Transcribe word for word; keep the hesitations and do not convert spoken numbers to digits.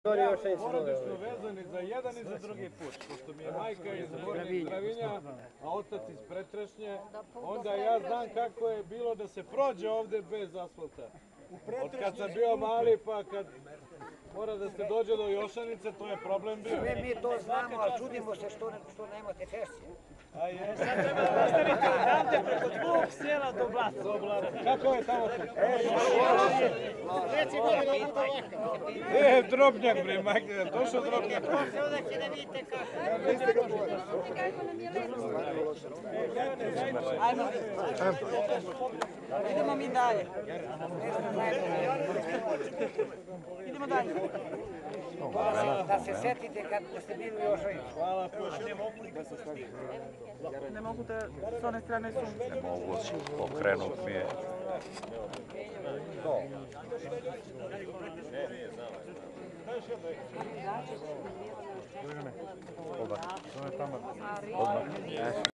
porodično vezani za jedan i za drugi put. Pošto mi je majka iz Gornjeg Gravinja, a otac iz Pretrešnje, onda ja znam kako je bilo da se prođe ovde bez asfalta. Od kad sam bio mali pa kad mora da se dođe do Jošanice, to je problem bio. Sve mi to znamo, ali čudimo se što nemate češće. Sad treba da nastavite odavde preko dvog sela do Blata. Kako je tamo? Reci godina budu ovakav. E, Drobnjak, bre, majke, došao Drobnjak. Sada će da vidite kako. Niste ga čuli. Ajmo. Idemo mi dalje. Idemo dalje. Da se setite kad ste bili u Jošanici. Hvala, Ne mogu da s one strane sunce. Ne mogu pokrenut mi je. Odmah. Odmah.